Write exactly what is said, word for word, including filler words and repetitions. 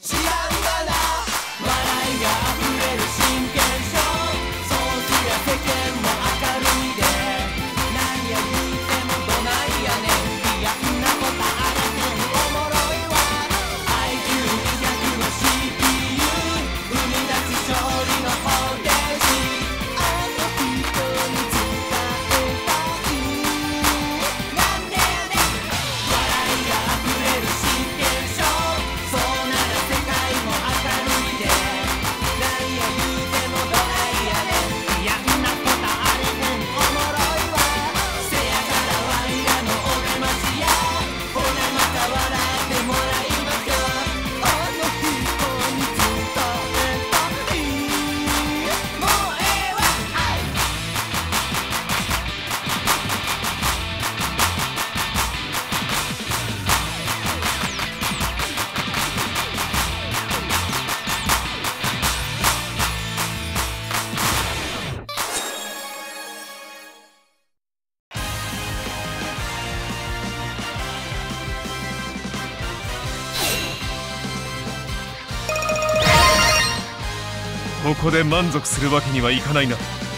知らんがな笑いが溢れる真剣勝負そうすりゃ世間も明るいで何や言うてもどないやねんいやんなことあらへんおもろいわ アイキューにひゃく の シーピーユー 生み出す勝利の方程式あの人に伝えたいなんでやねん笑いが溢れる真剣勝負そうなら世界も明るいで何や言うてもどないやねんいやんなことあれへんおもろいわせやからワイらのお出ましやほなまた笑ってもらいましょうあの人に伝えたいもうええわはいここで満足するわけにはいかないな。